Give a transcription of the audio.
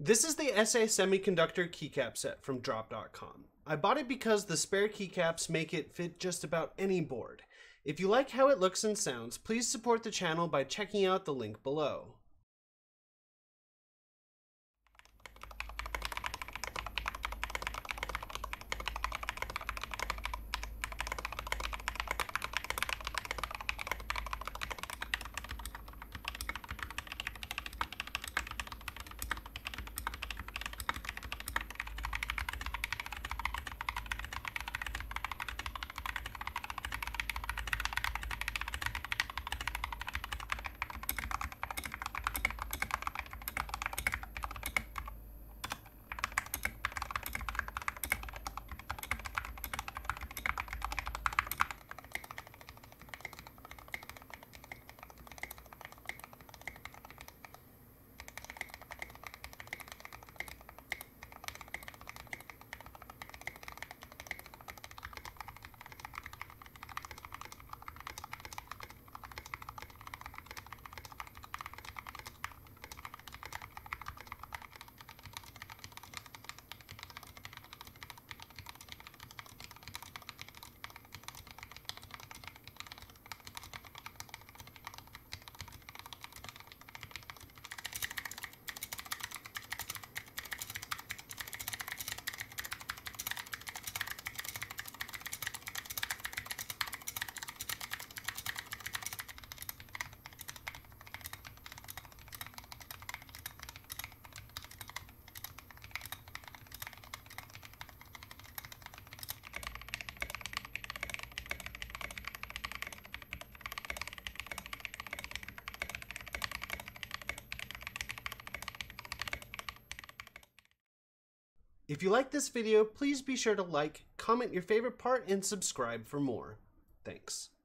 This is the SA Semiconductor keycap set from Drop.com. I bought it because the spare keycaps make it fit just about any board. If you like how it looks and sounds, please support the channel by checking out the link below. If you like this video, please be sure to like, comment your favorite part, and subscribe for more. Thanks.